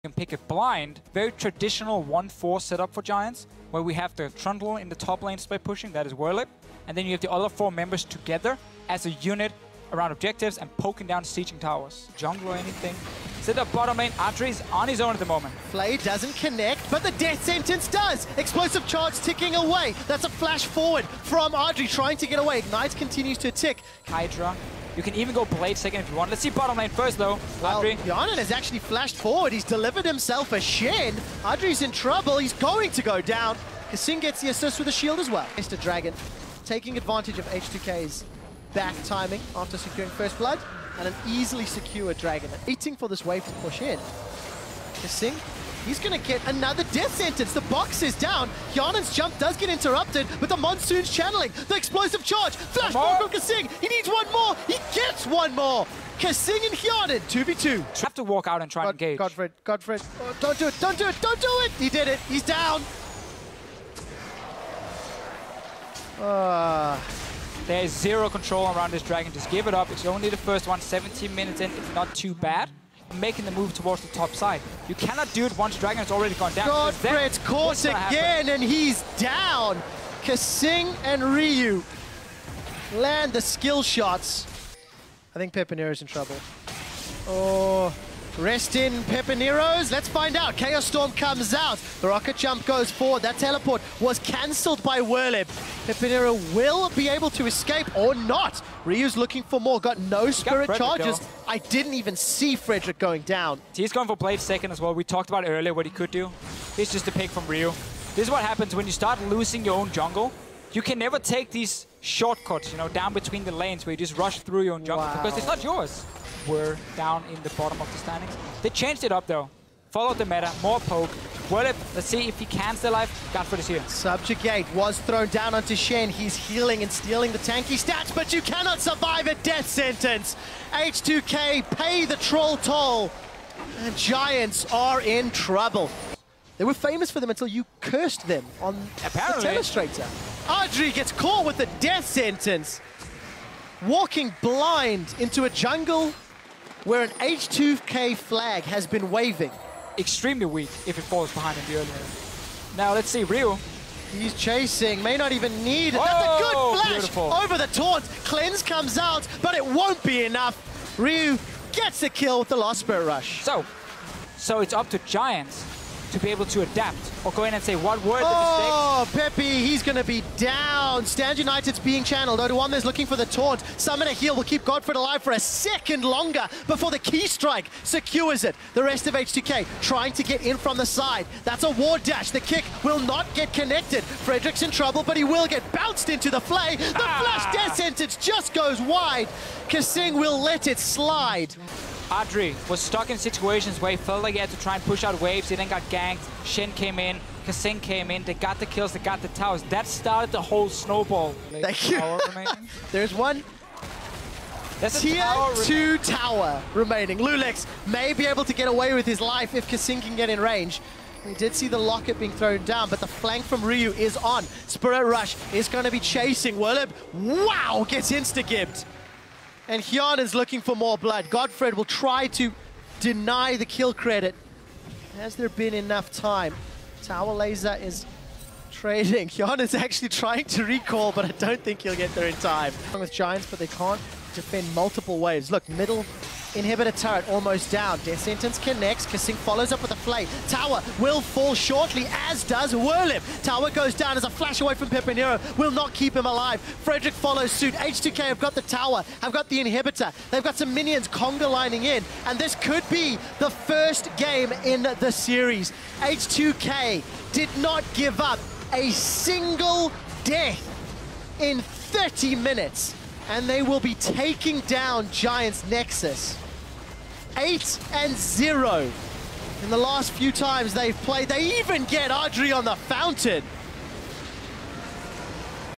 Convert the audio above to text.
You can pick it blind. Very traditional 1-4 setup for Giants, where we have the Trundle in the top lane by pushing, that is Whirlip. And then you have the other 4 members together as a unit around objectives and poking down sieging towers. Jungle or anything. Set up bottom lane, Adri is on his own at the moment. Flay doesn't connect, but the death sentence does! Explosive charge ticking away. That's a flash forward from Adri trying to get away. Ignite continues to tick. Hydra. You can even go Blade second if you want. Let's see bottom lane first though. Well, Adri. Hjarnan has actually flashed forward. He's delivered himself a Shen. Adri's in trouble. He's going to go down. Kasing gets the assist with a shield as well. Mr. Dragon taking advantage of H2K's back timing after securing first blood, and an easily secure Dragon. Waiting for this wave to push in. Kasing, he's going to get another death sentence. The box is down. Hjarnan's jump does get interrupted, but the Monsoon's channeling. The explosive charge. Flash bomb from Kasing. He needs one more. He gets one more. Kasing and Hjarnan, 2v2. You have to walk out and try and engage. Godfred. Oh, don't do it. Don't do it. Don't do it. He did it. He's down. There is zero control around this Dragon. Just give it up. It's only the first one. 17 minutes in. It's not too bad. Making the move towards the top side. You cannot do it once Dragon has already gone down. Godfred's caught again, and he's down. Kasing and Ryu land the skill shots. I think Pepinero's in trouble. Oh, rest in Pepinero's. Let's find out. Chaos Storm comes out. The rocket jump goes forward. That teleport was cancelled by Whirlip. Pepinero will be able to escape or not. Ryu's looking for more. Got no spirit charges. I didn't even see Frederick going down. He's going for Blade second as well. We talked about earlier what he could do. It's just a pick from Ryu. This is what happens when you start losing your own jungle. You can never take these shortcuts, you know, down between the lanes where you just rush through your own jungle because it's not yours. We're down in the bottom of the standings. They changed it up though. Followed the meta, more poke. Whirlip, let's see if he can stay alive. Godfred is here. Subjugate was thrown down onto Shen. He's healing and stealing the tanky stats, but you cannot survive a death sentence. H2K pay the troll toll. And Giants are in trouble. They were famous for them until you cursed them on the Telestrator. Adri gets caught with a death sentence. Walking blind into a jungle where an H2K flag has been waving. Extremely weak if it falls behind in the early game. Now let's see, Ryu. He's chasing, may not even need it. That's a good flash beautiful. Over the taunt. Cleanse comes out, but it won't be enough. Ryu gets the kill with the Lost Spirit Rush. So it's up to Giants to be able to adapt or go in and say what were the mistakes. Oh, Peppy, he's going to be down. Stand United's being channeled. Odoamne's looking for the taunt. Summon a heal will keep Godfred alive for a second longer before the key strike secures it. The rest of H2K trying to get in from the side. That's a ward dash. The kick will not get connected. Frederick's in trouble, but he will get bounced into the flay. The flash death sentence just goes wide. Kasing will let it slide. Adri was stuck in situations where he felt like he had to try and push out waves. He then got ganked. Shen came in. Kasing came in. They got the kills. They got the towers. That started the whole snowball. Thank you. There's one. There's Tier 2 tower remaining. Lulex may be able to get away with his life if Kasing can get in range. We did see the locket being thrown down, but the flank from Ryu is on. Spirit Rush is going to be chasing Whirlip. Wow, gets insta-gibbed. And Hjarnan's looking for more blood. Godfred will try to deny the kill credit. Has there been enough time? Tower Laser is trading. Hjarnan's actually trying to recall, but I don't think he'll get there in time. With Giants, but they can't defend multiple waves. Look, middle inhibitor turret almost down. Death Sentence connects. Kasing follows up with a flay. Tower will fall shortly, as does Whirlip. Tower goes down as a flash away from Pepinero. Will not keep him alive. Frederick follows suit. H2K have got the tower, have got the inhibitor. They've got some minions conga lining in, and this could be the first game in the series. H2K did not give up a single death in 30 minutes. And they will be taking down Giants Nexus. 8-0 in the last few times they've played. They even get Adri on the fountain.